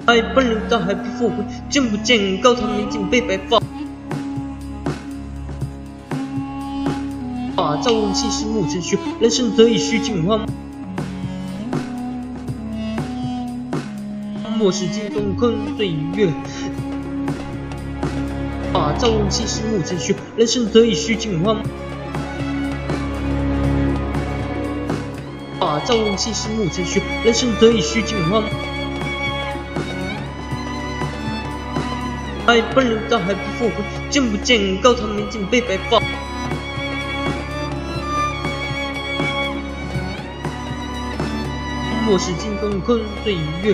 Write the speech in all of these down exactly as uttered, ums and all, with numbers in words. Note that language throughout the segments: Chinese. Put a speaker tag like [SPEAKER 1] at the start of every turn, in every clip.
[SPEAKER 1] 爱奔流到海不复回，见不见高堂明镜悲白发。啊，朝闻夕拾暮成雪，人生得意须尽欢。莫使金钟空对月。啊，朝闻夕拾暮成雪，人生得意须尽欢。啊，朝闻夕拾暮成雪，人生得意须尽欢。爱奔流到海不复回，见不见高堂明镜悲白发。莫使金钟空对月。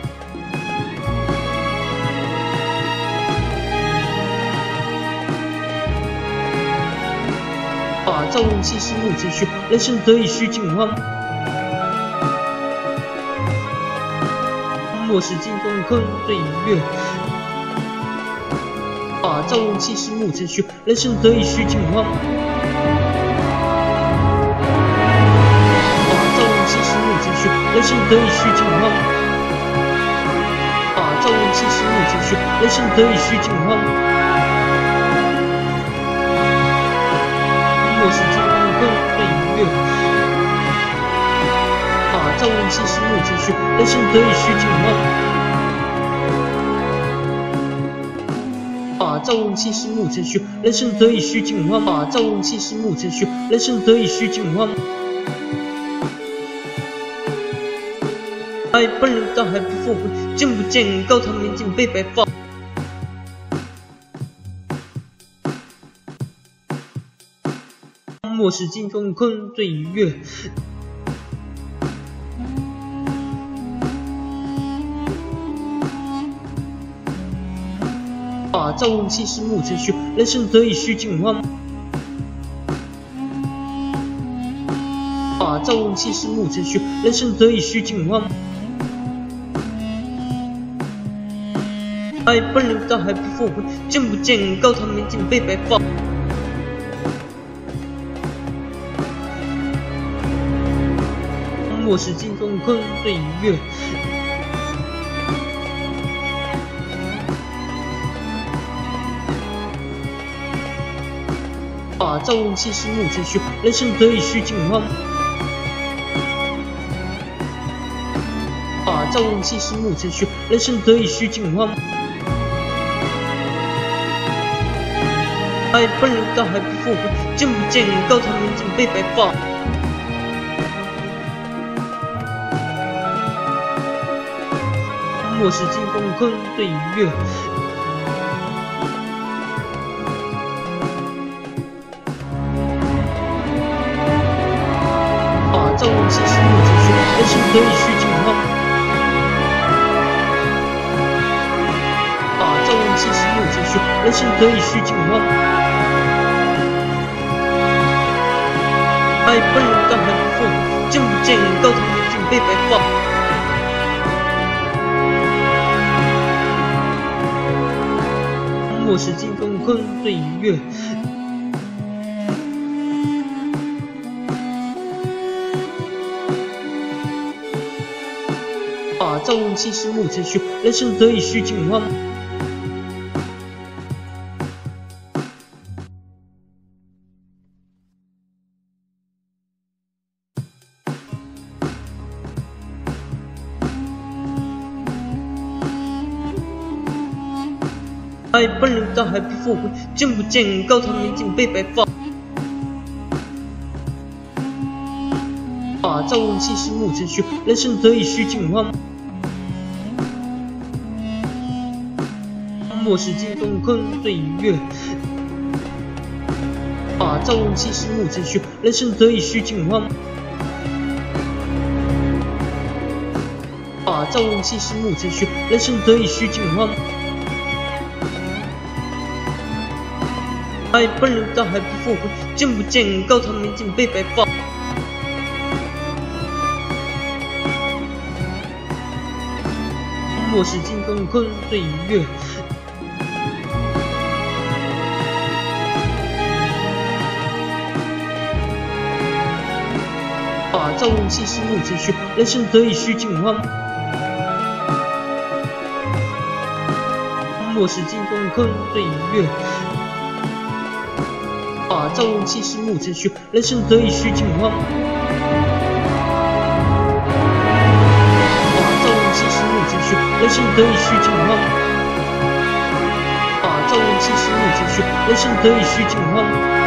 [SPEAKER 1] 啊，朝闻夕拾暮成雪，人生得意须尽欢。莫使金钟空对月。啊，朝闻夕拾暮成雪，人生得意须尽欢。啊，朝闻夕拾暮成雪，人生得意须尽欢。啊，朝闻夕拾暮成雪，人生得意须尽欢。莫使金钟空对月。啊，朝闻夕拾暮成雪，人生得意须尽欢。啊，朝闻夕拾暮成雪，人生得意须尽欢。啊，朝闻夕拾暮成雪，人生得意须尽欢。爱奔流到海不复回，见不见高堂明镜悲白发。莫使金钟空对月。啊，朝闻夕拾暮成雪，人生得意须尽欢。啊，朝闻夕拾暮成雪，人生得意须尽欢。爱奔流到海不复回，见不见高堂明镜悲白发。莫使金钟空对月。啊，朝闻夕拾暮成雪，人生得意须尽欢。啊，朝闻夕拾暮成雪，人生得意须尽欢。爱奔流到海不复回，见不见高堂明镜悲白发。莫使金钟空对月。啊，朝闻夕拾暮成雪，人生得意须尽欢。啊，朝闻夕拾暮成雪，人生得意须尽欢。爱奔流到海不复回，见不见高堂明镜悲白发。莫使金钟空对月。啊，朝闻夕拾暮成雪，人生得意须尽欢。爱奔流到海不复回，见不见高堂明镜悲白发。啊，朝闻夕拾暮成雪，人生得意须尽欢。莫使金钟空对月。啊，朝闻夕拾暮成雪，人生得意须尽欢。啊，朝闻夕拾暮成雪，人生得意须尽欢。爱奔流到海不复回，见不见高堂明镜悲白发。莫使金钟空对月。啊，朝闻夕拾暮成雪，人生得意须尽欢。 末世进攻坑对音乐。啊！召唤气势木程序，人生得以虚进化。啊！召唤气势木程序，人生得以虚进化。啊！召唤气势木程序，人生得以虚进化。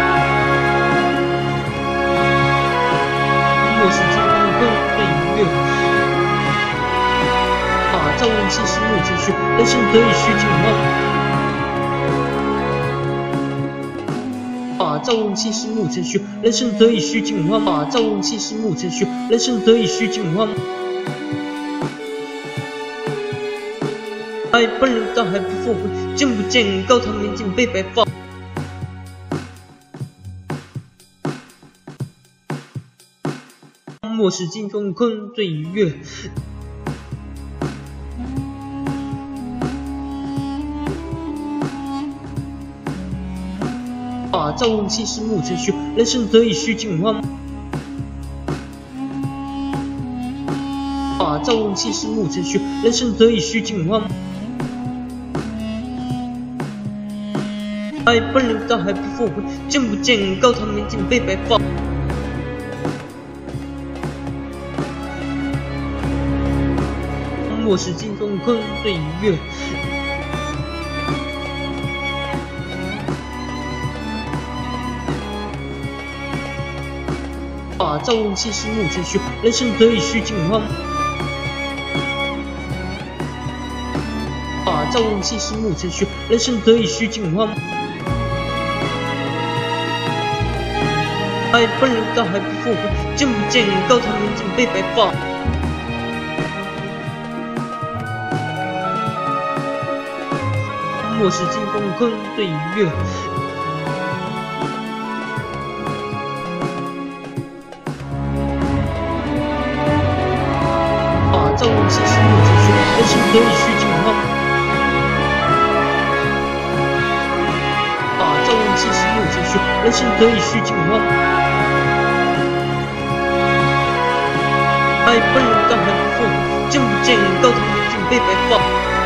[SPEAKER 1] 末世进攻坑对音乐。啊！召唤气势木程序，人生得以虚进化。啊！召唤气势木程序，人生得以虚进化。啊！召唤气势木程序，人生得以虚进化。哎，本人倒还不后悔，见不见高堂面镜被白发。末世进攻坑对音乐。啊！召唤气势木程序，人生得以虚进化。啊！召唤气势木程序，人生得以虚进化。哎，本人倒还不后悔，见不见高堂面镜被白发。末世进攻坑对音乐。啊！召唤气势木程序，人生得以虚进化。啊！召唤气势木程序，人生得以虚进化。哎，本人倒还不后悔，见不见高堂面镜被白发。末世进攻坑对音乐。召唤气势木程序，人生得以虚进化。啊！召唤气势木程序，人生得以虚进化。哎，本人倒还不后悔，见不见高堂面镜被白发。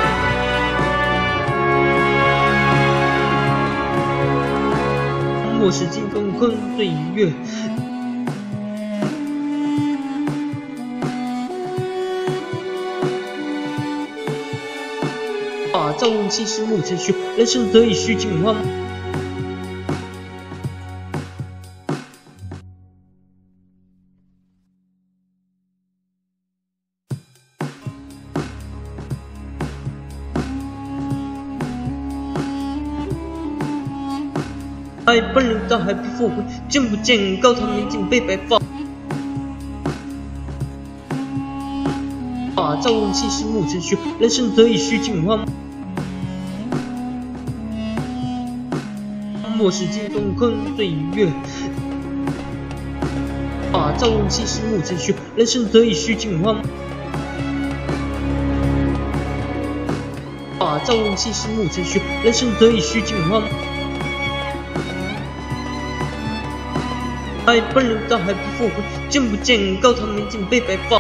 [SPEAKER 1] 末世进攻坑对音乐。啊！召唤气势木程序，人生得以虚进化。哎，本人倒还不后悔，见不见高堂面镜被白发。啊！召唤气势木程序，人生得以虚进化。末世进攻坑对音乐。啊！召唤气势木程序，人生得以虚进化。啊！召唤气势木程序，人生得以虚进化。哎，本人倒还不后悔，见不见高堂面镜被白发。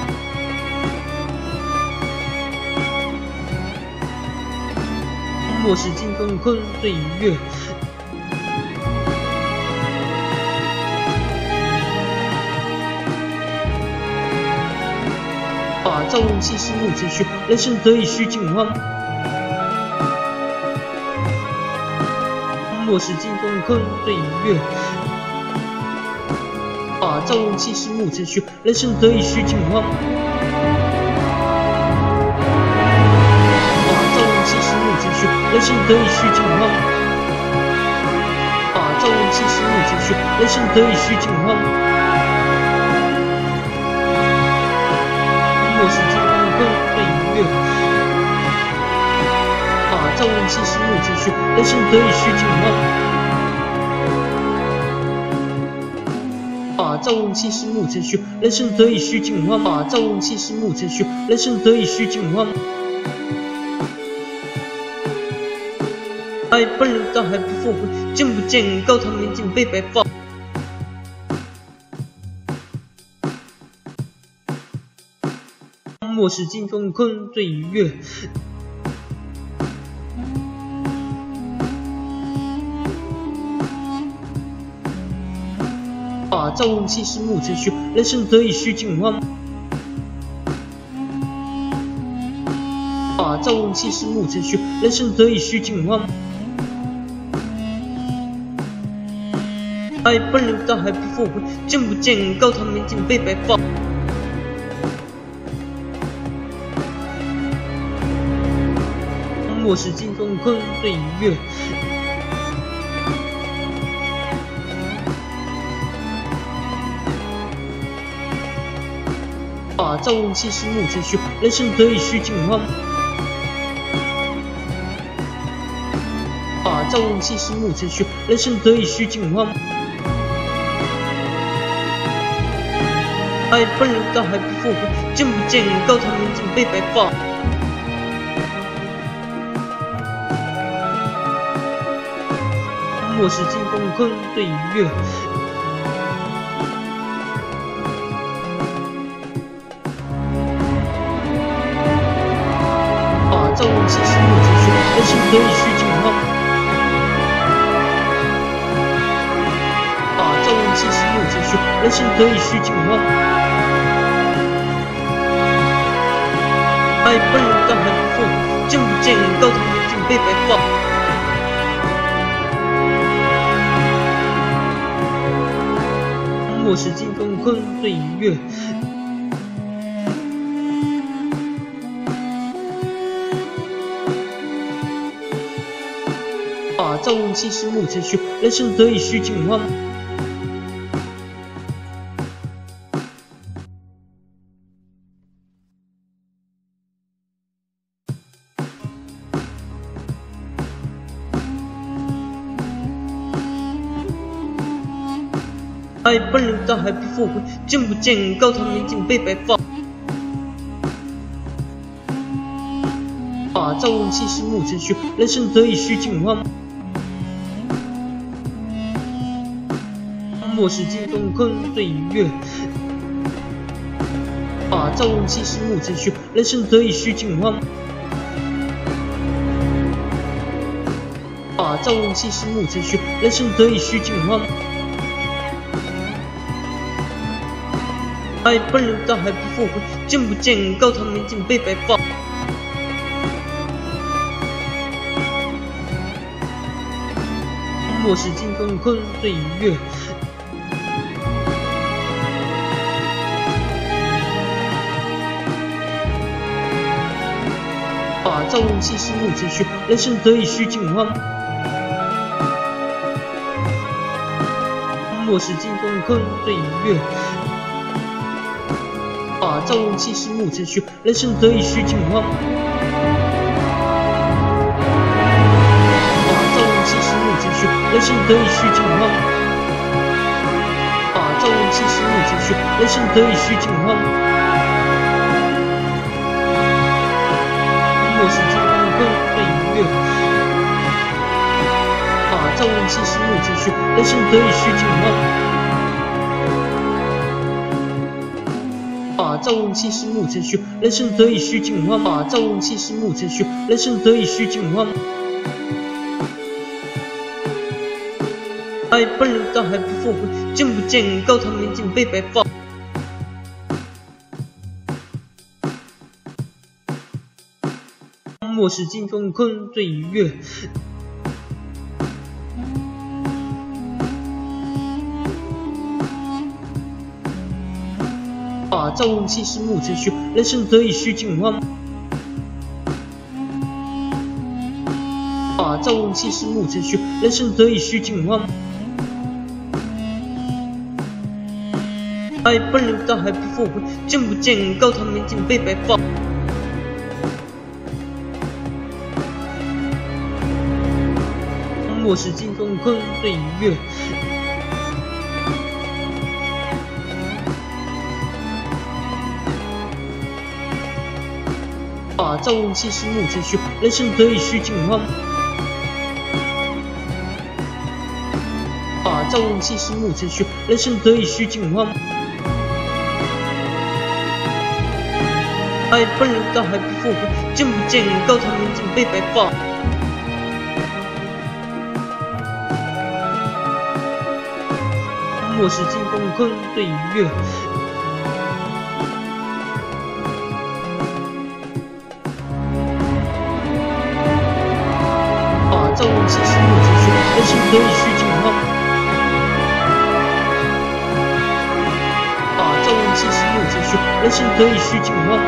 [SPEAKER 1] 末世进攻坑对音乐。啊！召唤气势木程序，人生得以虚进化。末世进攻坑对音乐。啊！召唤气势木程序，人生得以虚进化。啊！召唤气势木程序，人生得以虚进化。啊！召唤气势木程序，人生得以虚进化。末世进攻坑对音乐。啊！召唤气势木程序，人生得以虚进化。啊！召唤气势木程序，人生得以虚进化。啊！召唤气势木程序，人生得以虚进化。哎，本人倒还不后悔，见不见高堂面镜被白发。末世进攻坑对音乐。 啊，朝闻夕拾暮成雪，人生得意须尽欢。啊，朝闻夕拾暮成雪，人生得意须尽欢。爱奔流到海不复回，见不见高堂明镜悲白发。莫使金风空对月。啊，朝闻夕拾暮成雪，人生得意须尽欢。啊，朝闻夕拾暮成雪，人生得意须尽欢。爱奔流到海不复回，见不见高堂明镜悲白发。莫使金风空对月。啊，朝闻夕拾暮成雪，人生得意须尽欢。啊，朝闻夕拾暮成雪，人生得意须尽欢。爱奔流到海不复回，见不见高堂明镜悲白发。莫使金风空对月。啊，朝闻夕拾暮成雪，人生得意须尽欢。爱奔流到海不复回，见不见高堂明镜悲白发。啊，朝闻夕拾暮成雪，人生得意须尽欢。莫使金风空对月。啊，朝闻夕拾暮成雪，人生得意须尽欢。啊，朝闻夕拾暮成雪，人生得意须尽欢。爱奔流到海不复回，见不见高堂明镜悲白发。莫使金风空对月。啊，朝闻夕拾暮成雪，人生得意须尽欢。莫使金风空对月。啊，朝闻夕拾暮成雪，人生得意须尽欢。啊，朝闻夕拾暮成雪，人生得意须尽欢。啊，朝闻夕拾暮成雪，人生得意须尽欢。莫使金风空对月。啊，朝闻夕拾暮成雪，人生得意须尽欢。啊，朝闻夕拾暮成雪，人生得意须尽欢。啊，朝闻夕拾暮成雪，人生得意须尽欢。爱奔流到海不复回，见不见高堂明镜悲白发。莫使金风空对月。啊，朝闻夕拾暮成雪，人生得意须尽欢。啊，朝闻夕拾暮成雪，人生得意须尽欢。爱奔流到海不复回，见不见高堂明镜悲白发。莫使金风空对月。啊，朝闻夕拾暮成雪，人生得意须尽欢。啊，朝闻夕拾暮成雪，人生得意须尽欢。爱奔流到海不复回，见不见高堂明镜悲白发。 末世进攻坑对月。啊！造物气势末之虚，人生得以虚境荒。啊！造物气势末之虚，人生得以虚境荒。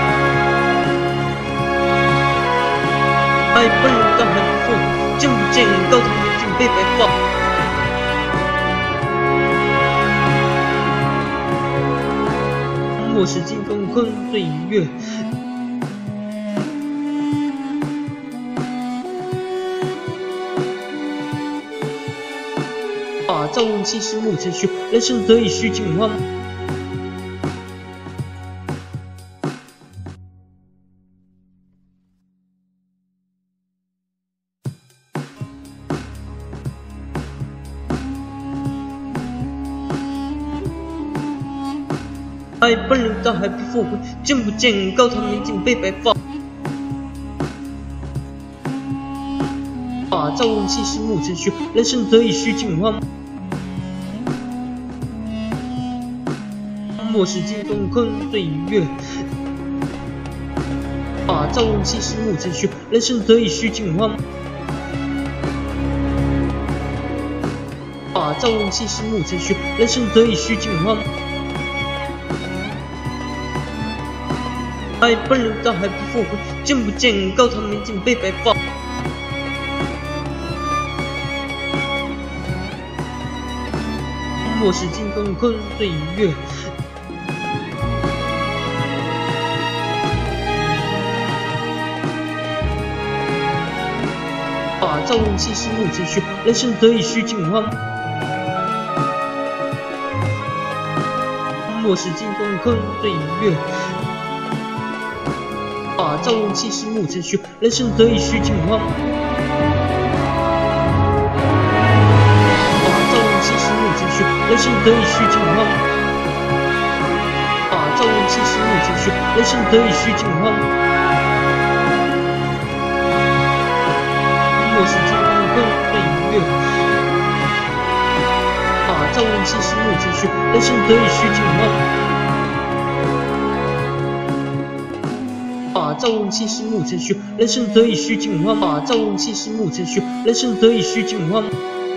[SPEAKER 1] 爱本人当还不复，见不见高堂明镜被白发。末世进攻坑对月。啊！造物气势末之虚，人生得以虚境荒。爱本人当还不复回，见不见高堂明镜被白发。啊！造物气势末之虚，人生得以虚境荒。末世进攻坑对月。啊！造物气势末之虚，人生得以虚境荒。啊！造物气势末之虚，人生得以虚境荒。爱本人当还不复回，见不见高堂明镜被白发。末世进攻坑对月。啊！造物气势末之虚，人生得以虚境荒。末世进攻坑对月。啊！造物气势末之虚，人生得以虚境荒。啊！造物气势末之虚，人生得以虚境荒。啊！造物气势末之虚，人生得以虚境荒。末世进攻坑对月。啊！造物气势末之虚，人生得以虚境荒。啊！造物气势末之虚，人生得以虚境荒。啊！造物气势末之虚，人生得以虚境荒。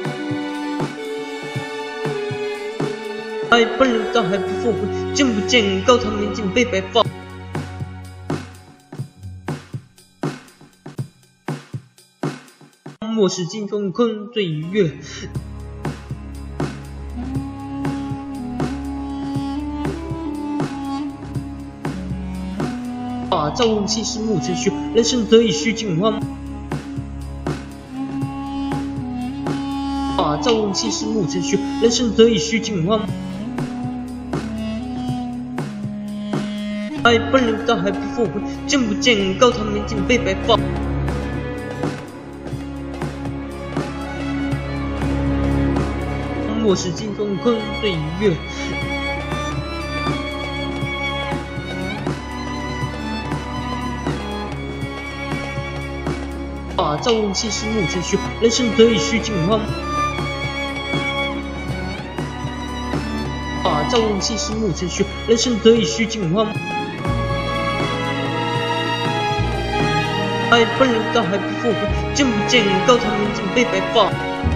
[SPEAKER 1] 爱本人当还不复回，见不见高堂明镜被白发。末世进攻坑对月。啊！造物气势末之虚，人生得以虚境荒。啊！造物气势末之虚，人生得以虚境荒。爱本人当还不复回，见不见高堂明镜被白发。末世进攻坑对月。啊！造物气势末之虚，人生得以虚境荒。啊！造物气势末之虚，人生得以虚境荒。爱本人当还不复回，见不见高堂明镜被白发。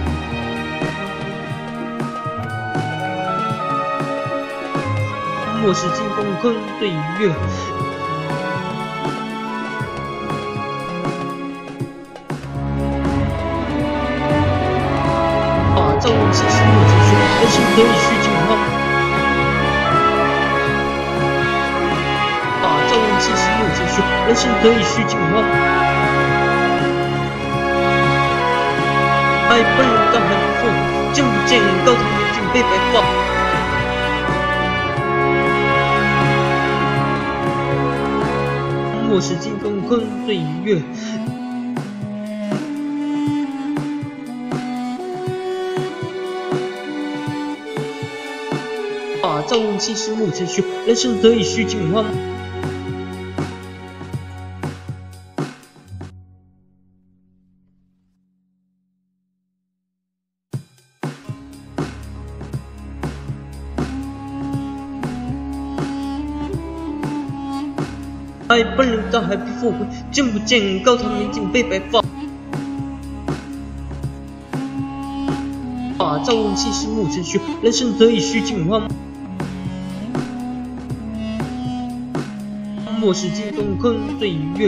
[SPEAKER 1] 末世进攻坑对月。啊！造物气势末之虚，人生得以虚境荒。啊！造物气势末之虚，人生得以虚境荒。爱本人当还不复回，见不见高堂明镜被白发。末世进攻坑对月。啊！造物气势末之虚，人生得以虚境荒。 哎，本人大海不复回，见不见高堂年景被白发。啊，朝闻夕拾暮成雪，人生得意须尽欢。莫使金钟空对月。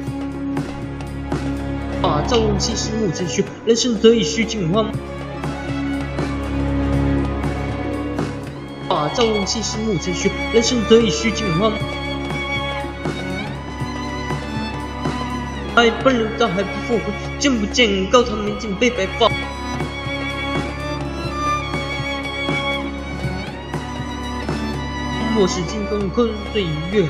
[SPEAKER 1] 啊，朝闻夕拾暮成雪，人生得意须尽欢。啊，朝闻夕拾暮成雪，人生得意须尽欢。哎，本人大海不复回，见不见高堂年景被白发。莫使金钟空对月。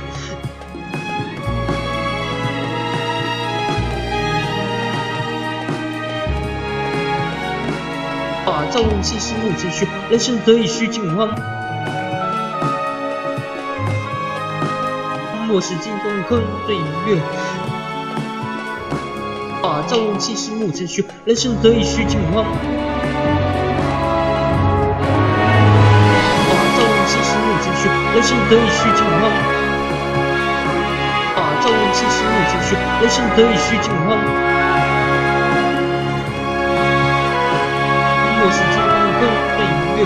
[SPEAKER 1] 啊，朝闻夕拾暮成雪，人生得意须尽欢。莫使金钟空对月。啊，朝闻夕拾暮成雪，人生得意须尽欢。啊，朝闻夕拾暮成雪，人生得意须尽欢。啊，朝闻夕拾暮成雪，人生得意须尽欢。莫使金钟空对月。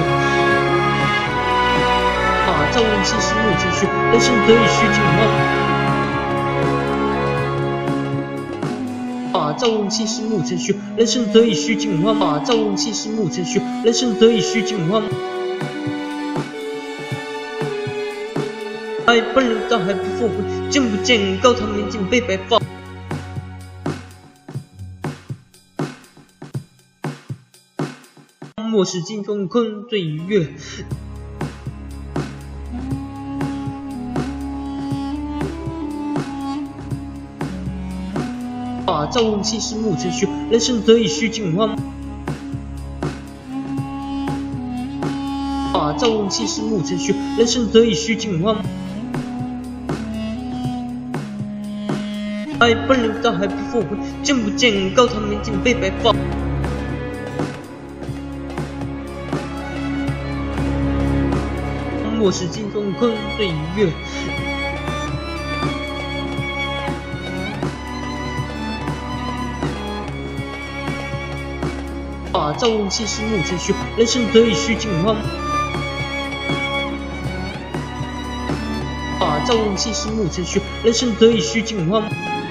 [SPEAKER 1] 啊，朝闻夕拾暮成雪，人生得意须尽欢。啊，朝闻夕拾暮成雪，人生得意须尽欢。啊，朝闻夕拾暮成雪，人生得意须尽欢。哎，本人大海不复回，见不见高堂年景被白发。莫使金钟空对月。啊，朝闻夕拾暮成雪，人生得意须尽欢。啊，朝闻夕拾暮成雪，人生得意须尽欢。哎，本人大海不复回，见不见高堂年景被白发。莫使金钟空对月。啊，朝闻夕拾暮成雪，人生得意须尽欢。啊，朝闻夕拾暮成雪，人生得意须尽欢。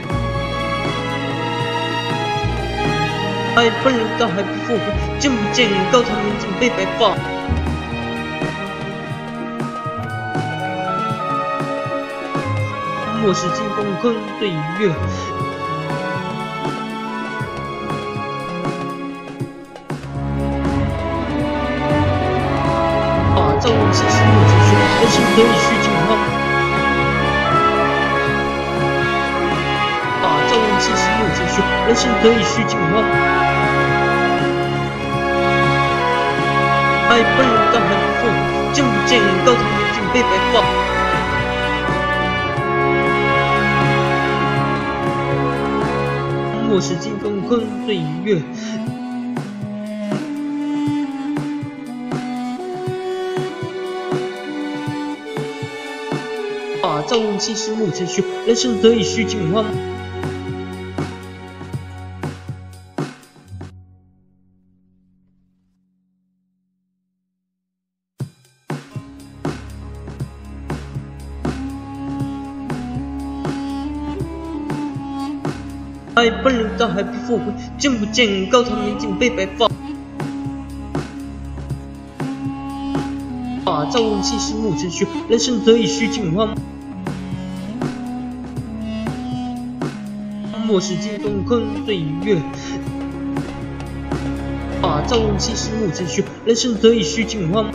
[SPEAKER 1] 哎，本人大海不复回，见不见高堂年景被白发。莫使金钟空对月。啊，朝闻夕拾暮成雪，人生得意须尽欢。啊，朝闻夕拾暮成雪，人生得意须尽欢。哎，本人大海不复回，见不见高堂年景被白发。莫使金钟空对月。啊，朝闻夕拾暮成雪，人生得意须尽欢。哎，本人大海不复回，见不见高堂年景被白发。啊，朝闻夕拾暮成雪，人生得意须尽欢。莫使金钟空对月。啊，朝闻夕拾暮成雪，人生得意须尽欢。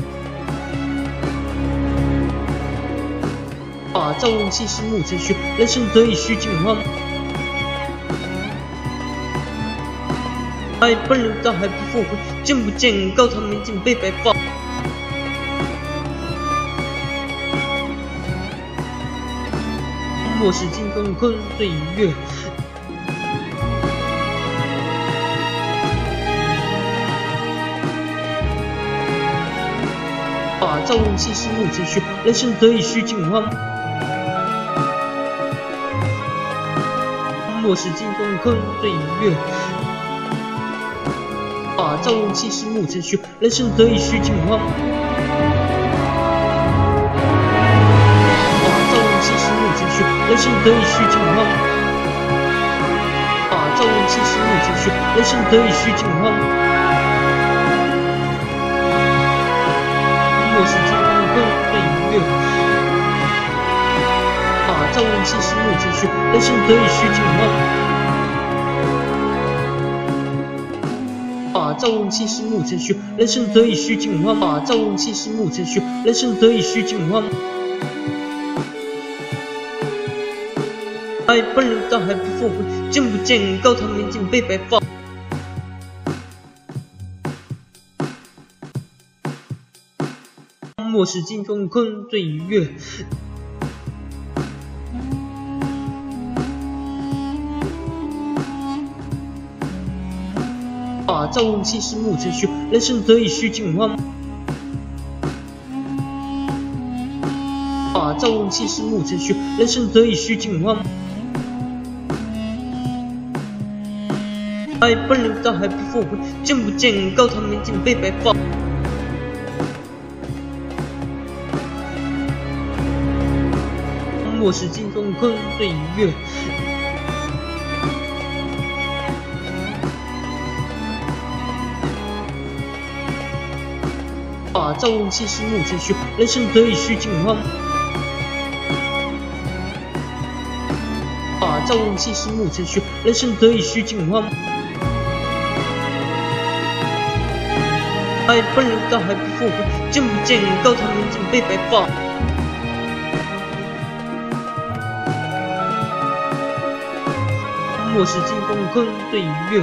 [SPEAKER 1] 啊，朝闻夕拾暮成雪，人生得意须尽欢。哎，本人大海不复回，见不见高堂年景被白发。莫使金钟空对月。啊，朝闻夕拾暮成雪，人生得意须尽欢。 末世进攻困对月。啊！造物气势木程序，人生得以虚进化。啊！造物气势木程序，人生得以虚进化。啊！造物气势木程序，人生得以虚进化。末世进攻困对月。啊！造物气势木程序，人生得以虚进化。啊！造物气势木程序，人生得以虚进化。啊！造物气势木程序，人生得以虚进化。爱本人倒还不后悔，见不见高堂明镜被白发。末世进攻困对月。啊！造物气势木程序，人生得以虚进化。啊！造物气势木程序，人生得以虚进化。爱本人倒还不后悔，见不见高堂明镜被白发。末世进攻困对月。啊！造物气势木程序，人生得以虚进化。啊！造物气势木程序，人生得以虚进化。爱本人倒还不后悔，见不见高堂明镜被白发。末世进攻困对月。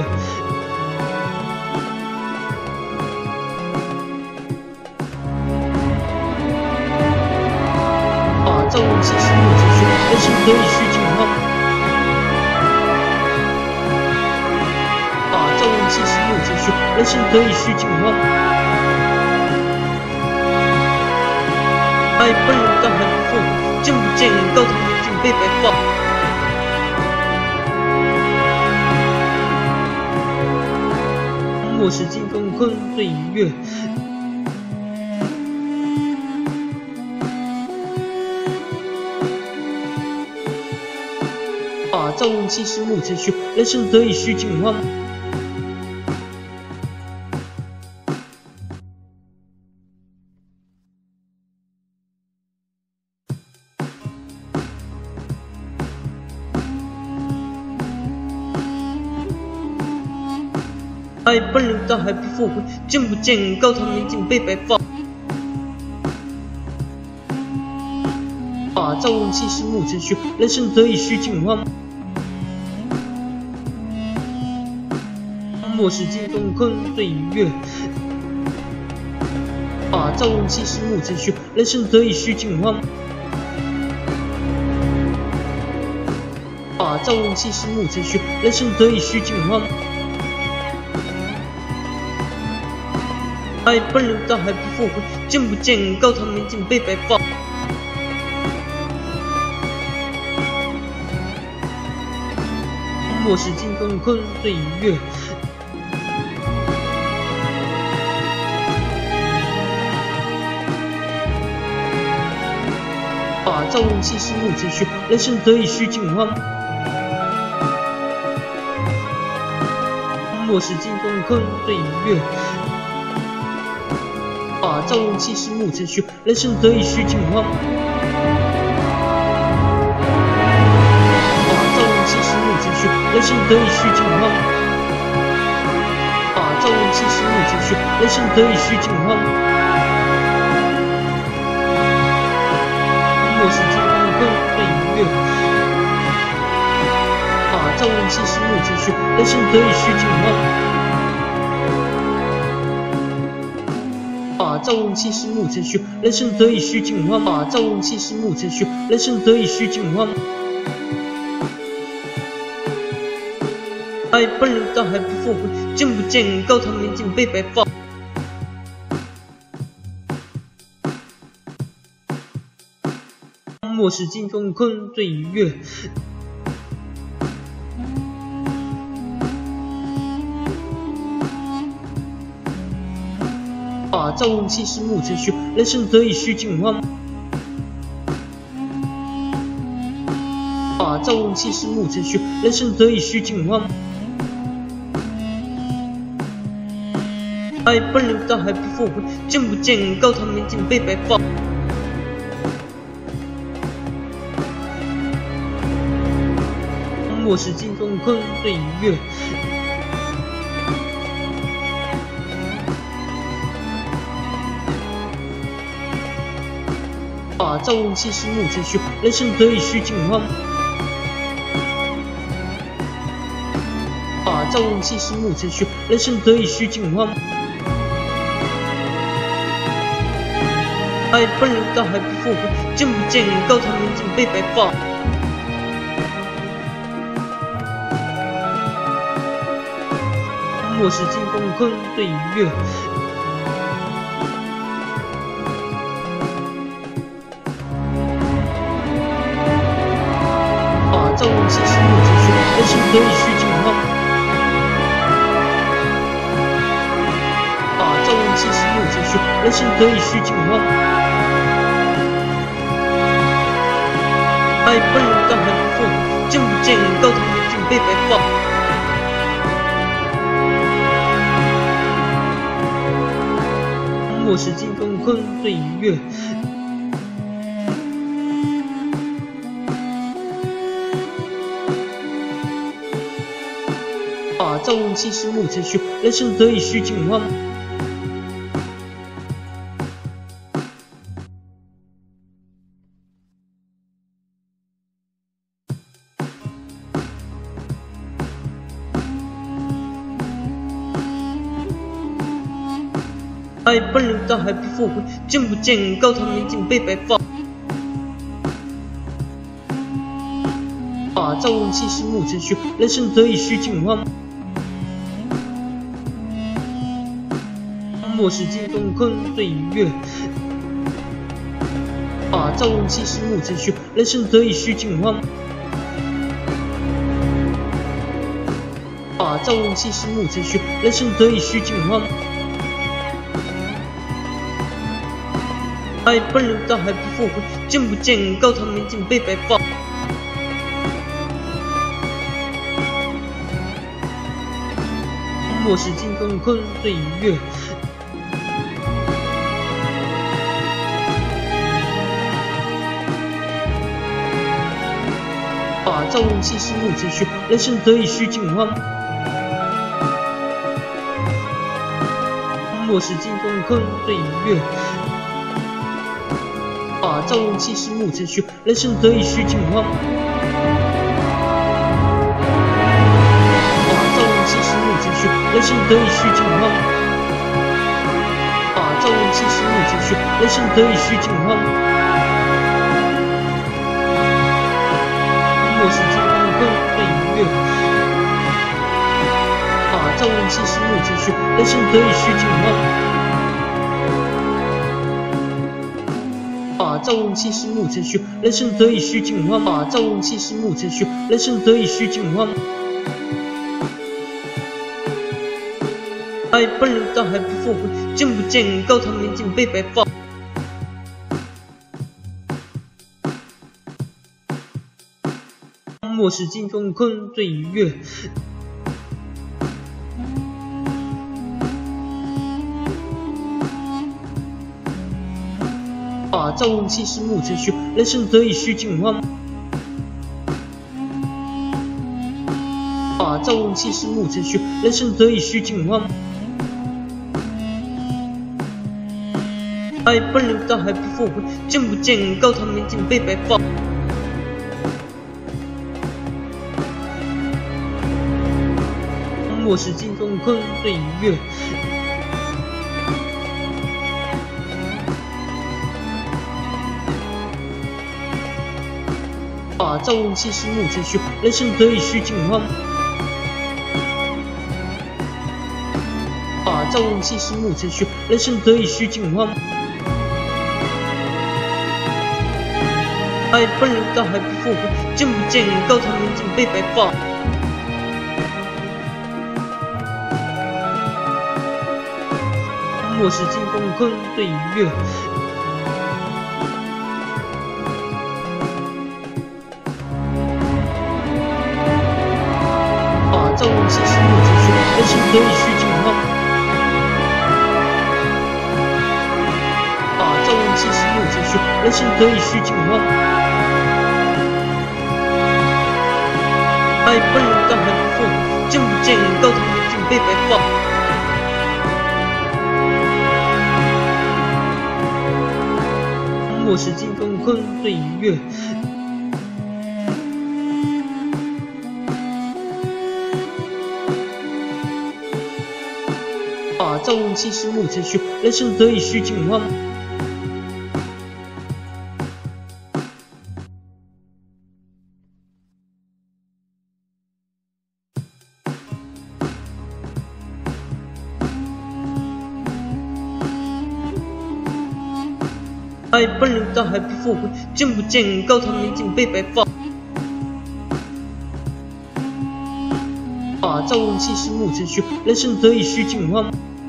[SPEAKER 1] 造物气势木程序，人生得以虚进化。啊！造物气势木程序，人生得以虚进化。爱本人倒还不后悔，见不见高堂明镜被白发。末世进攻困对月。啊！造物气势木程序，人生得以虚进化。爱本人倒还不后悔，见不见高堂明镜被白发。啊！造物气势木程序，人生得以虚进化。末世进攻困对月。啊！造物气势木程序，人生得以虚进化。啊！造物气势木程序，人生得以虚进化。爱本人倒还不后悔，见不见高堂明镜被白发。末世进攻困对月。啊！造物气势木程序，人生得以虚进化。末世进攻困对月。啊！造物气势木程序，人生得以虚进化。啊！造物气势木程序，人生得以虚进化。啊！造物气势木程序，人生得以虚进化。末世进攻困对月。啊！造物气势木程序，人生得以虚进化。啊！造物气势木程序，人生得以虚进化。啊！造物气势木程序，人生得以虚进化。爱本人倒还不后悔，见不见高堂明镜被白发。末世进攻困对月。 朝闻夕拾暮成雪，人生得意须尽欢。啊，朝闻夕拾暮成雪，人生得意须尽欢。哎，本人倒还不后悔，见不见高堂明镜悲白发。莫使金风空对月。啊，朝闻夕拾暮成雪，人生得意须尽欢。啊，朝闻夕拾暮成雪，人生得意须尽欢。哎，本人倒还不后悔，见不见高堂明镜悲白发。莫使金风空对月。啊，朝闻夕拾暮成雪，人生得意须尽欢。啊，朝闻夕拾暮成雪，人生得意须尽欢。哎，本人倒还不后悔，见不见高堂明镜悲白发。莫使金风空对月。啊，朝闻夕拾暮成雪，人生得意须尽欢。哎，本人倒还不后悔，见不见高堂明镜悲白发。啊，朝闻夕拾暮成雪，人生得意须尽欢。莫使金风空对月。啊，朝闻夕拾暮成雪，人生得意须尽欢。啊，朝闻夕拾暮成雪，人生得意须尽欢。哎，本人倒还不后悔，见不见高堂明镜悲白发。莫使金风空对月。啊，朝闻夕拾暮成雪，人生得意须尽欢。莫使金风空对月。啊，朝闻夕拾暮成雪，人生得意须尽欢。啊，朝闻夕拾暮成雪，人生得意须尽欢。啊，朝闻夕拾暮成雪，人生得意须尽欢。莫使金风空对月。啊，朝闻夕拾暮成雪，人生得意须尽欢。啊，朝闻夕拾暮成雪，人生得意须尽欢。啊，朝闻夕拾暮成雪，人生得意须尽欢。哎，本人倒还不后悔，见不见高堂明镜悲白发。莫使金风空对月。啊，朝闻夕拾暮成雪，人生得意须尽欢。啊，朝闻夕拾暮成雪，人生得意须尽欢。哎，本人倒还不后悔，见不见高堂明镜悲白发。莫使金风空对月。啊，朝闻夕拾暮成雪，人生得意须尽欢。啊，朝闻夕拾暮成雪，人生得意须尽欢。哎，本人倒还不后悔，见不见高堂明镜悲白发。 末世进攻坑对月。啊！造物气势末之虚，人生得以虚境荒。啊！造物气势末之虚，人生得以虚境荒。爱本人当还不复，见不见高堂明镜被白发。末世进攻坑对月。啊！造物气势末之虚，人生得以虚境荒。爱本人当还不复回，见不见高堂明镜被白发。啊！造物气势末之虚，人生得以虚境荒。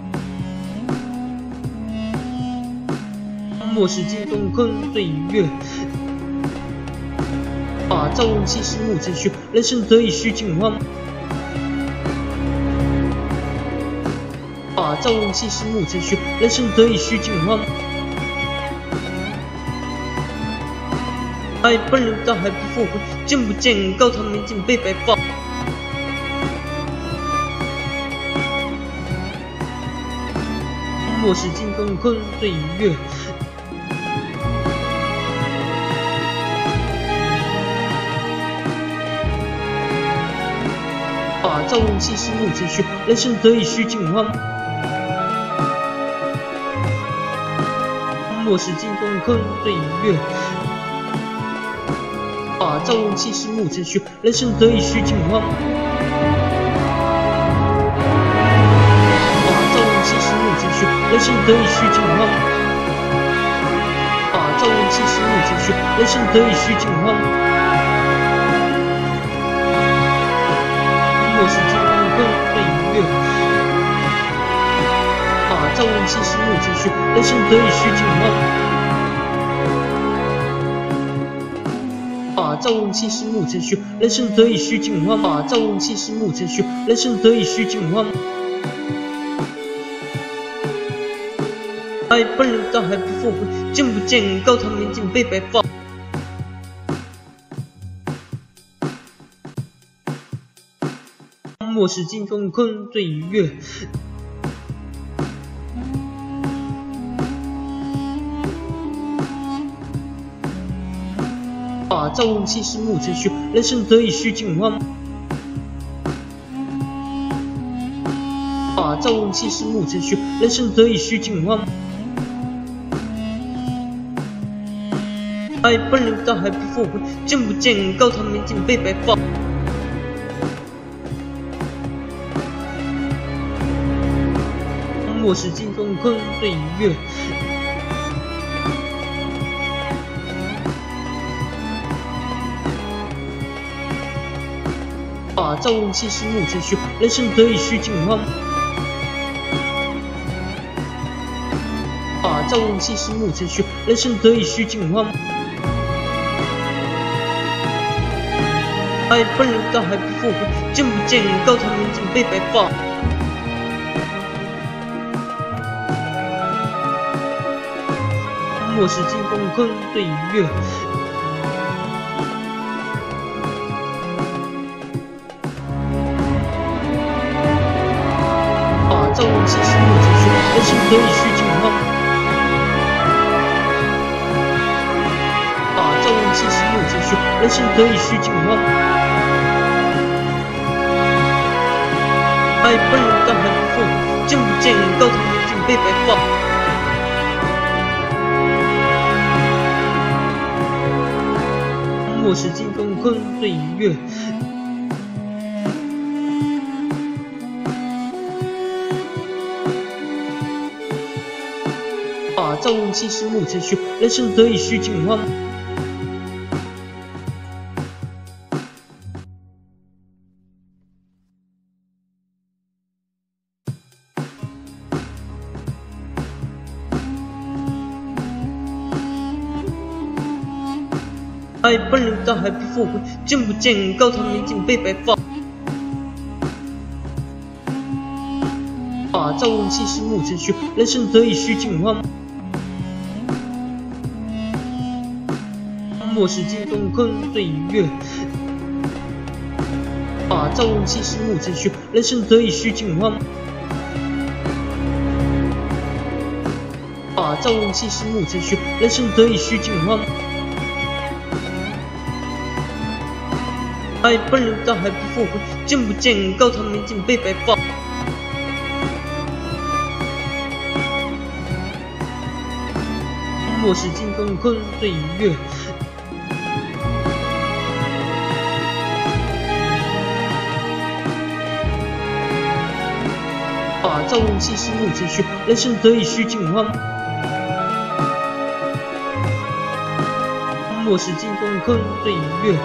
[SPEAKER 1] 末世进攻坑对月。啊！造物气势末之虚，人生得以虚境荒。啊！造物气势末之虚，人生得以虚境荒。爱本人当还不复回，见不见高堂明镜被白发。末世进攻坑对月。啊！造物气势末之虚，人生得以虚境荒。末世进攻坑对月。啊！造物气势末之虚，人生得以虚境荒。啊！造物气势末之虚，人生得以虚境荒。啊！造物气势末之虚，人生得以虚境荒。末世进攻坑对月。啊！造物气势末之虚，人生得以虚境荒。啊！造物气势末之虚，人生得以虚境荒。啊！造物气势末之虚，人生得以虚境荒。爱本人当还不复回，见不见高堂明镜被白发。末世进攻坑对月。啊！造物气势末之虚，人生得以虚境荒。啊！造物气势末之虚，人生得以虚境荒。爱本人当还不复回，见不见高堂明镜被白发。末世进攻坑对月。啊！造物气势末之虚，人生得以虚境荒。啊！造物气势末之虚，人生得以虚境荒。爱本人当还不复回，见不见高堂明镜被白发。末世进攻坑对月。啊！造物气势末之虚，人生得以虚境荒。啊！造物气势末之虚，人生得以虚境荒。爱本人当还不复回，见不见高堂明镜被白发。末世进攻坑对月。啊！造物气势末之虚，人生得以虚境荒。 爱奔流到海不复回，见不见高堂明镜悲白发。啊，朝闻夕拾暮成雪，人生得意须尽欢。莫使金钟空对月。啊，朝闻夕拾暮成雪，人生得意须尽欢。啊，朝闻夕拾暮成雪，人生得意须尽欢。爱奔流到海不复回，见不见高堂明镜悲白发。莫使金钟空对月。啊，朝闻夕拾暮成雪，人生得意须尽欢。莫使金钟空对月。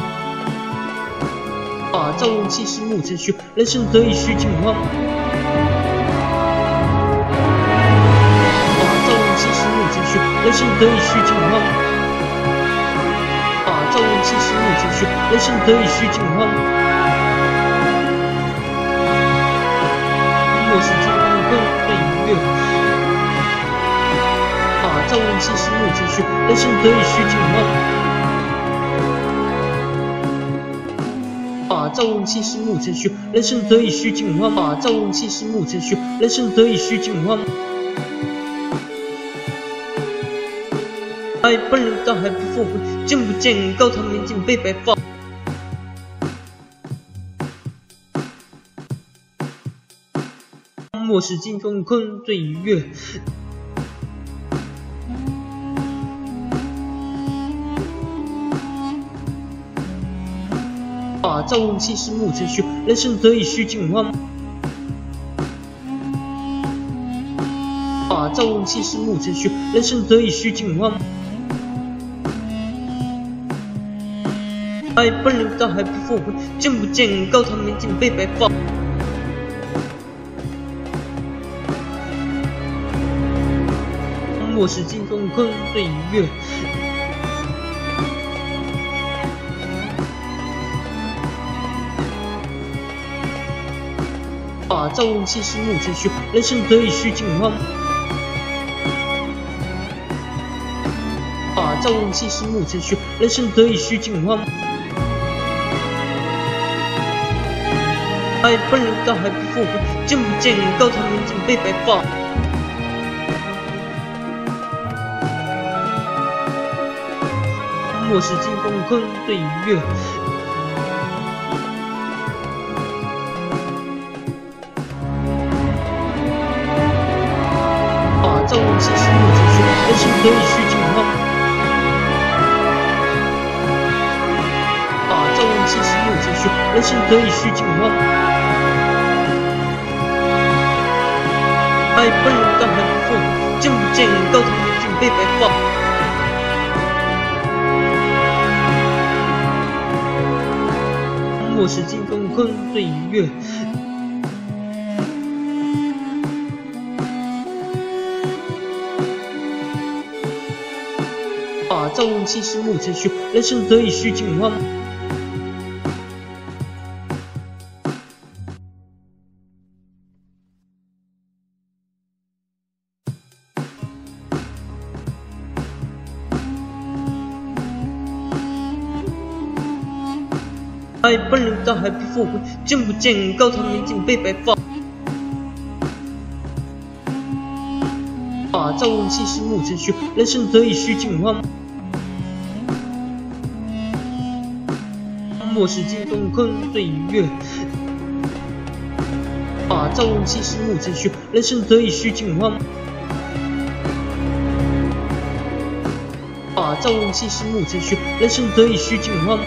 [SPEAKER 1] 啊，朝闻夕拾暮成雪，人生得意须尽欢。啊，朝闻夕拾暮成雪，人生得意须尽欢。啊，朝闻夕拾暮成雪，人生得意须尽欢。莫使金钟空对月。啊，朝闻夕拾暮成雪，人生得意须尽欢。啊，朝闻夕拾暮成雪，人生得意须尽欢。啊，朝闻夕拾暮成雪，人生得意须尽欢。爱奔流到海不复回，见不见高堂明镜悲白发。莫使金钟空对月。啊，朝闻夕拾暮成雪，人生得意须尽欢。啊，朝闻夕拾暮成雪，人生得意须尽欢。爱奔流到海不复回，见不见高堂明镜悲白发。莫使金钟空对月。啊，朝闻夕拾暮成雪，人生得意须尽欢。啊，朝闻夕拾暮成雪，人生得意须尽欢。爱奔流到海不复回，见不见高堂明镜悲白发。莫使金钟空对月。啊，朝闻夕拾暮成雪，人生得意须尽欢。啊，朝闻夕拾暮成雪，人生得意须尽欢。爱奔流到海不复回，见不见高堂明镜悲白发。莫使金钟空对月。啊，朝闻夕拾暮成雪，人生得意须尽欢。爱奔流到海不复回，见不见高堂明镜悲白发。啊，朝闻夕拾暮成雪，人生得意须尽欢。莫使金钟空对月。啊，朝闻夕拾暮成雪，人生得意须尽欢。啊，朝闻夕拾暮成雪，人生得意须尽欢。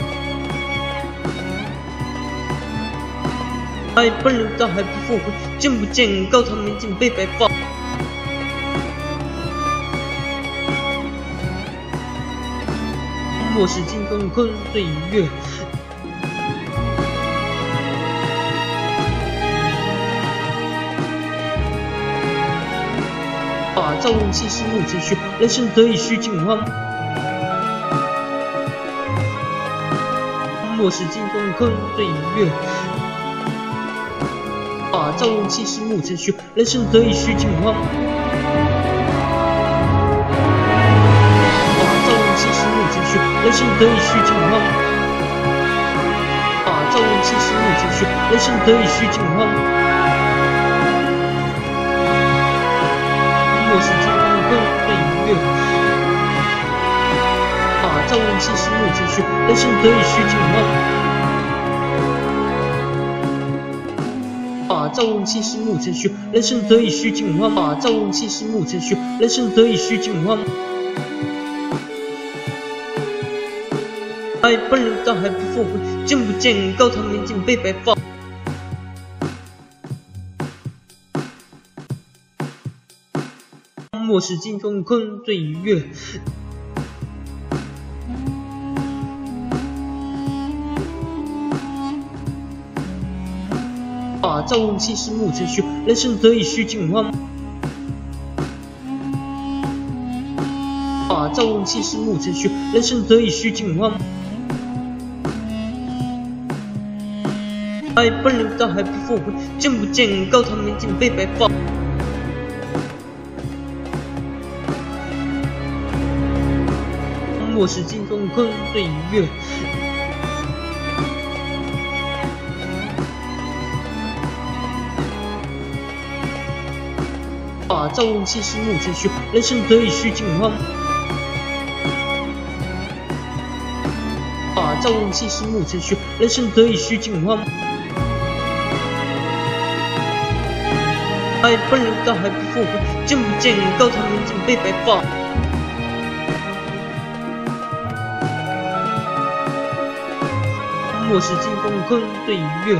[SPEAKER 1] 爱奔流到海不复回，见不见高堂明镜悲白发。莫使金钟空对月。啊，朝闻夕拾暮成雪，人生得意须尽欢。 末世进攻坑对音乐。啊！朝用气势木程序，人生得以虚境荒。啊！朝用气势木程序，人生得以虚境荒。啊！朝用气势木程序，人生得以虚境荒。末世进攻坑对音乐。啊！朝用气势木程序，人生得以虚境荒。啊！朝用气势木程序，人生得以虚境荒。啊！朝用气势木程序，人生得以虚境荒。哎，本人倒还不后悔，见不见高堂明镜被白发。末世进攻坑对音乐。啊！朝用气势木程序，人生得以虚境荒。啊！朝用气势木程序，人生得以虚境荒。哎，本人倒还不后悔，见不见高堂明镜被白发。末世进攻坑对音乐。啊！朝用气势木程序，人生得以虚境荒。啊！朝用气势木程序，人生得以虚境荒。哎，本人倒还不后悔，见不见高堂明镜被白发。末世进攻坑对音乐。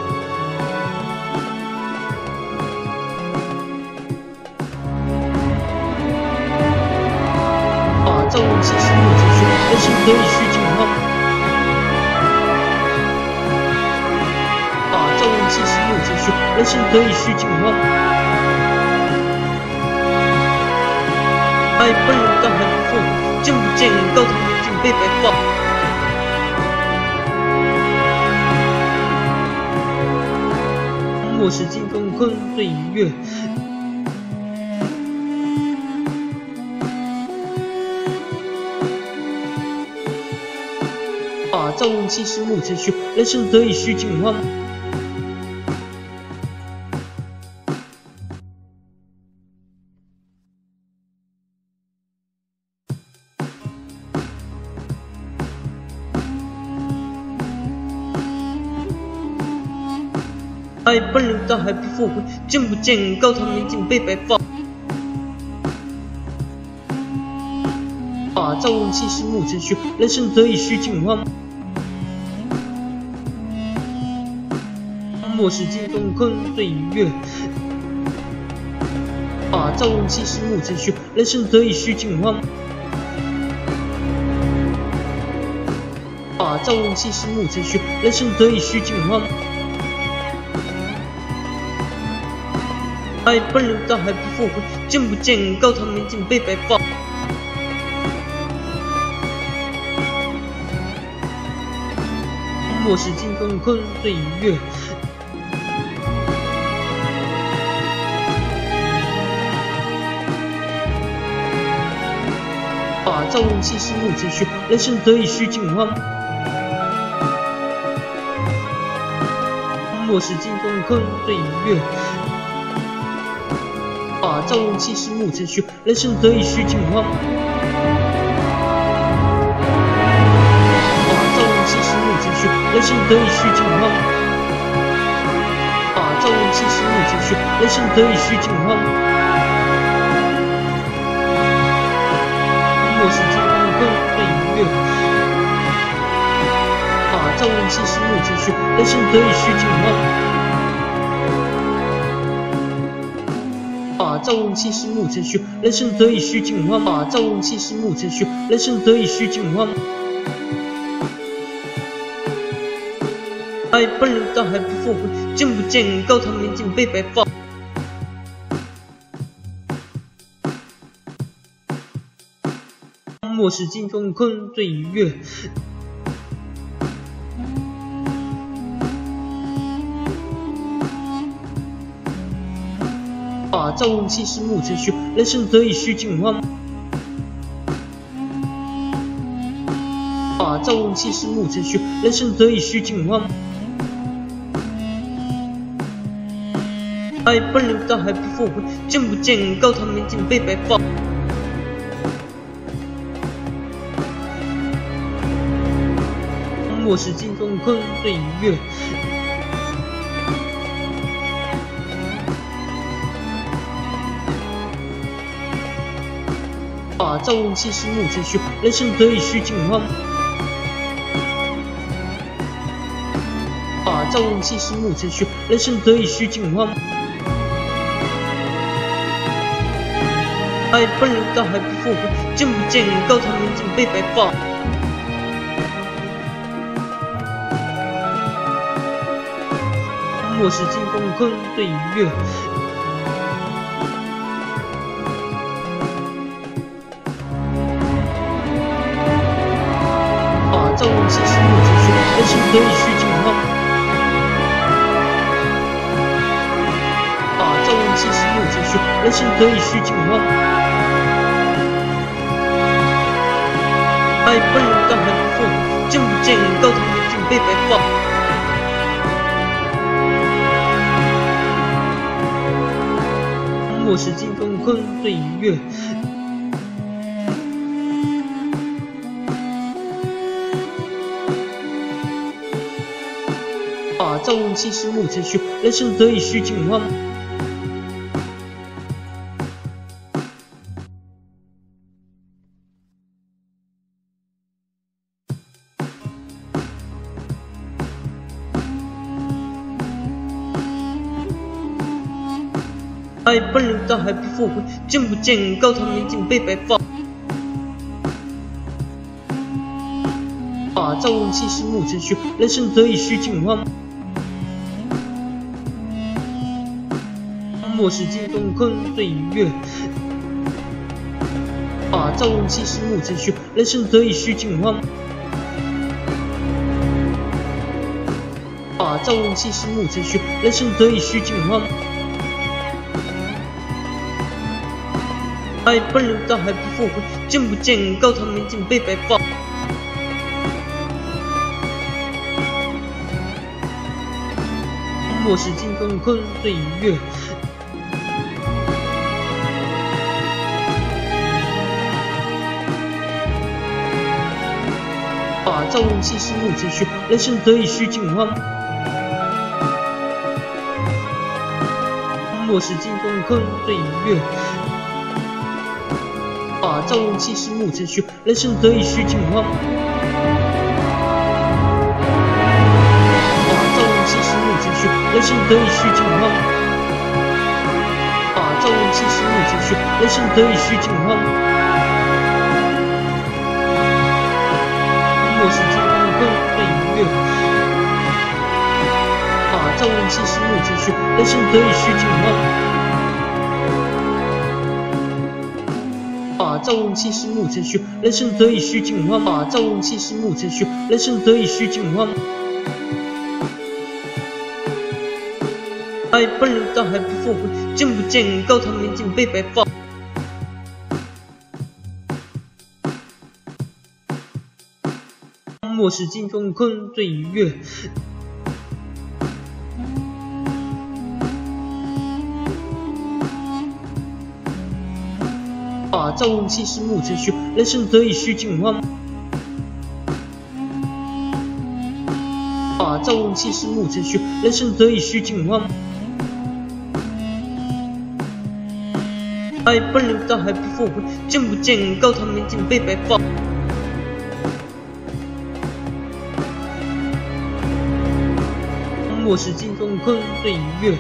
[SPEAKER 1] 朝用气势木程序，人生得以虚境荒。啊！朝用气势木程序，人生得以虚境荒。哎，本人倒还不后悔，见不见高堂明镜被白发。末世进攻坑对音乐。啊！朝用气势木程序，人生得以虚境荒。哎，本人倒还不后悔，见不见高堂明镜被白发。啊！朝用气势木程序，人生得以虚境荒。末世进攻坑对音乐。啊！朝用气势木程序，人生得以虚境荒。啊！朝用气势木程序，人生得以虚境荒。哎，本人倒还不后悔，见不见高堂明镜被白发。末世进攻坑对音乐。啊！朝用气势木程序，人生得以虚境荒。末世进攻坑对音乐。啊！朝用气势木程序，人生得以虚境荒。啊！朝用气势木程序，人生得以虚境荒。啊！朝用气势木程序，人生得以虚境荒。末世进攻坑对音乐。啊！朝用气势木程序，人生得以虚境荒。啊！朝用气势木程序，人生得以虚境荒。啊！朝用气势木程序，人生得以虚境荒。哎，本人倒还不后悔，见不见高堂明镜被白发。末世进攻坑对音乐。 啊！朝闻夕拾暮成雪，人生得意须尽欢。啊！朝闻夕拾暮成雪，人生得意须尽欢。爱奔流到海不复回，见不见高堂明镜悲白发。莫使金风困对月。啊！朝闻夕拾暮成雪，人生得意须尽欢。啊！朝闻夕拾暮成雪，人生得意须尽欢。爱奔流到海不复回，见不见高堂明镜悲白发。莫使金风困对月。啊！朝闻夕拾暮成雪，人生得意须尽欢。啊！朝闻夕拾暮成雪，人生得意须尽欢。爱奔流到海不复回，见不见高堂明镜悲白发。莫使金风困对月。啊！朝闻夕拾暮成雪，人生得意须尽欢。爱奔流到海不复回，见不见高堂明镜悲白发。啊！朝闻夕拾暮成雪，人生得意须尽欢。莫使金风困对月。啊！朝闻夕拾暮成雪，人生得意须尽欢。啊！朝闻夕拾暮成雪，人生得意须尽欢。爱奔流到海不复回，见不见高堂明镜悲白发。莫使金风困对月。啊！朝闻夕拾暮成雪，人生得意须尽欢。莫使金风困对月。啊！朝闻夕拾暮成雪，人生得意须尽欢。啊！朝闻夕拾暮成雪，人生得意须尽欢。啊！朝闻夕拾暮成雪，人生得意须尽欢。莫使金风困对月。啊！朝闻夕拾暮成雪，人生得意须尽欢。啊！朝闻夕拾暮成雪，人生得意须尽欢。啊！朝闻夕拾暮成雪，人生得意须尽欢。爱奔流到海不复回，见不见高堂明镜悲白发。莫使金风困对月。啊！朝闻夕拾暮成雪，人生得意须尽欢。啊！朝闻夕拾暮成雪，人生得意须尽欢。爱奔流到海不复回，见不见高堂明镜悲白发。莫使金风困对月。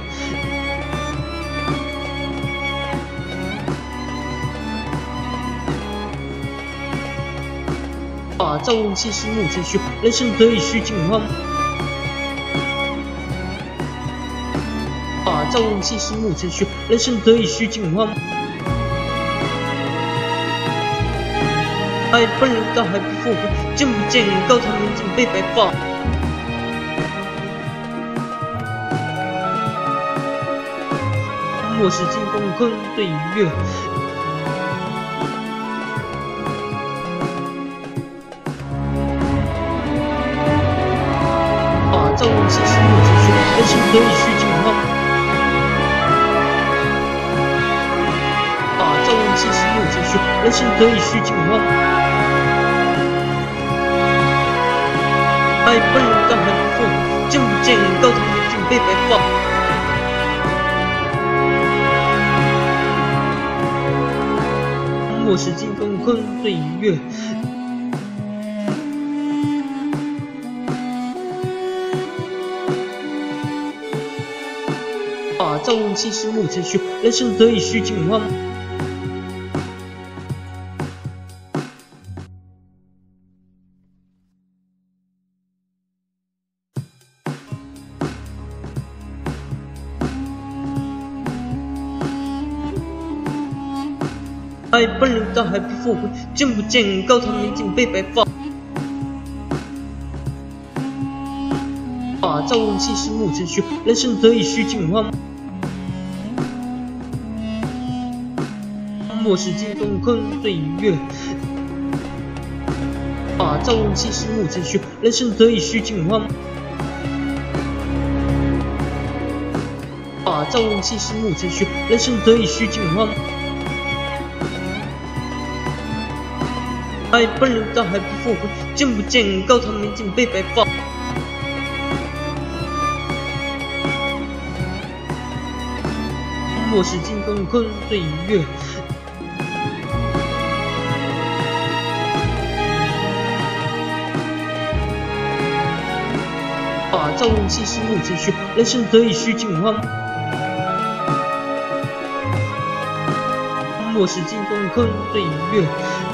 [SPEAKER 1] 啊！朝闻夕拾暮成雪，人生得意须尽欢。啊！朝闻夕拾暮成雪，人生得意须尽欢。爱奔流到海不复回，见不见高堂明镜悲白发。 末世进攻坑对月。啊！造物气势末之虚，人生得以虚境荒。啊！造物气势末之虚，人生得以虚境荒。爱本人当还不复，见不见高堂明镜被白发。末世进攻坑对月。啊！造物气势末之虚，人生得以虚境荒。爱本人当还不复回，见不见高堂明镜被白发。啊！造物气势末之虚，人生得以虚境荒。末世进攻坑对月。啊！造物气势末之虚，人生得以虚境荒。啊！造物气势末之虚，人生得以虚境荒。爱本人当还不复回，见不见高堂明镜被白发。末世进攻坑对月。啊！造物气势末之虚，人生得以虚境荒。末世进攻坑对月。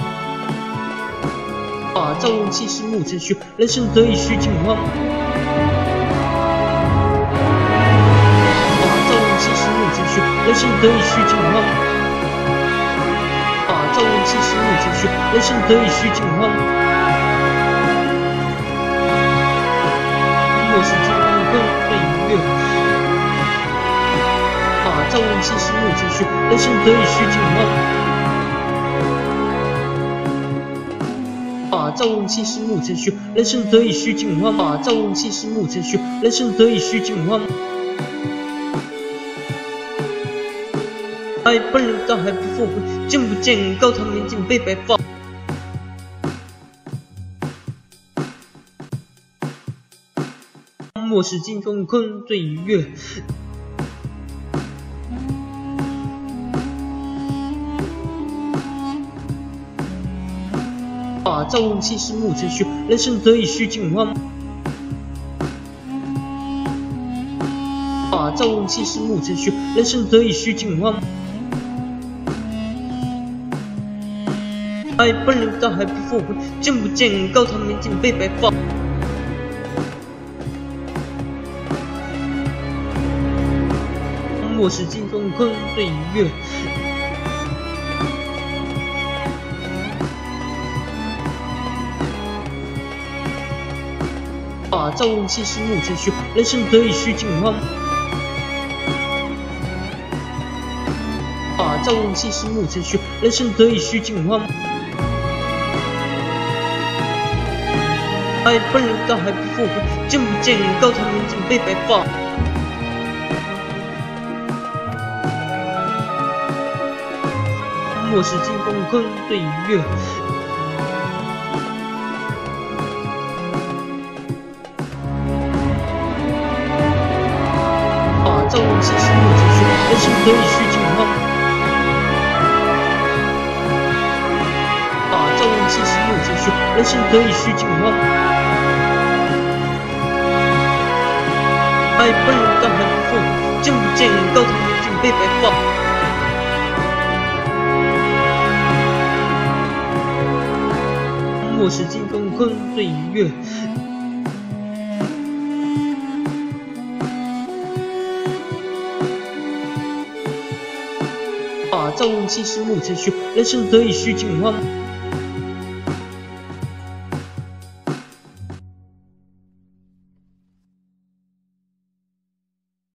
[SPEAKER 1] 啊！造物气势末之虚，人生得以虚境荒。啊！造物气势末之虚，人生得以虚境荒。啊！造物气势末之虚，人生得以虚境荒。末世进攻坑对月。啊！造物气势末之虚，人生得以虚境荒。啊！造物气势末之虚，人生得以虚境荒。啊！造物气势末之虚，人生得以虚境荒。爱本人当还不复回，见不见高堂明镜被白发。末世进攻坑对月。啊！造物气势末之虚，人生得以虚境荒。啊！造物气势末之虚，人生得以虚境荒。爱本人当还不复回，见不见高堂明镜被白发。末世进攻坑对月。啊！造物气势末之虚，人生得以虚境荒。啊！造物气势末之虚，人生得以虚境荒。爱本人当还不复回，见不见高堂明镜被白发。末世进攻坑对月。啊！造物气势末之虚，人生得以虚境荒。啊！造物气势末之虚，人生得以虚境荒。爱本人当还不复回，见不见高堂明镜被白发。末世进攻坑对月。啊！造物气势末之虚，人生得以虚境荒。